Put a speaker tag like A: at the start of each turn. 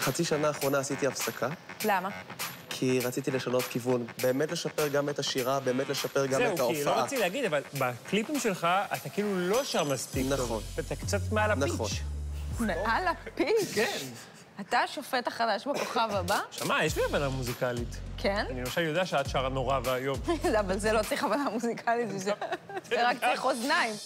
A: בחצי שנה האחרונה עשיתי הפסקה.
B: למה?
A: כי רציתי לשנות כיוון. באמת לשפר גם את השירה, באמת לשפר גם את ההופעה.
C: זהו, כי לא רציתי להגיד, אבל בקליפים שלך אתה כאילו לא שר מספיק טוב.
A: נכון.
C: אתה קצת מעל הפיץ'.
A: נכון.
B: מעל הפיץ'?
C: כן.
B: אתה השופט החדש בכוכב הבא?
C: שמע, יש לי הבנה מוזיקלית.
B: כן?
C: אני למשל יודע שאת שרה נורא והיום.
B: אבל זה לא צריך הבנה מוזיקלית, זה רק צריך אוזניים.